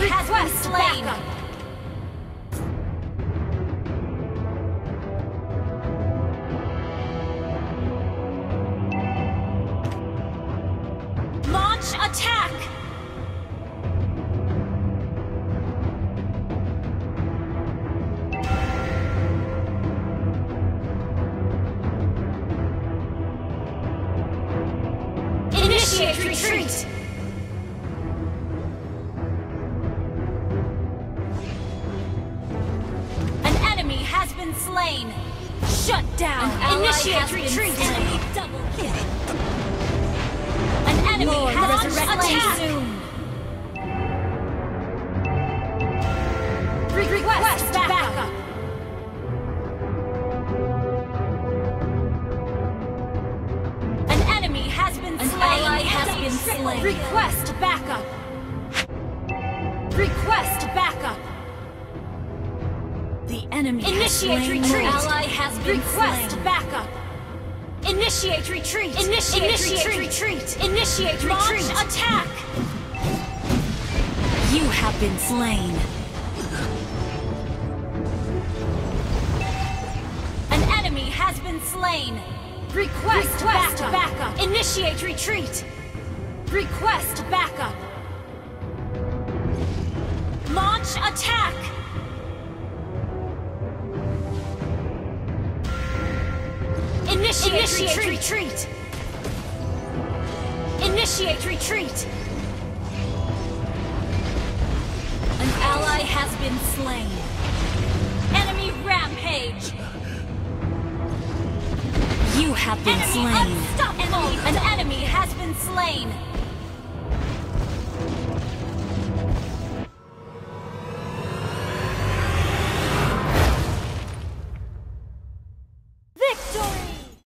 has been slain. Launch attack. Initiate retreat! An enemy has been slain! Shut down! Initiate retreat! Enemy double kill! An enemy has been slain! Request backup! An enemy has been slain! An ally has been slain! Request backup! Request backup! The enemy initiate retreat! Ally has been request slain. Backup! Initiate retreat! Initiate retreat! Initiate retreat! Launch attack! You have been slain! An enemy has been slain! Request backup! Initiate retreat! Request backup! Launch attack! Initiate retreat! Initiate retreat! An ally has been slain. Enemy rampage! You have been slain. An enemy has been slain.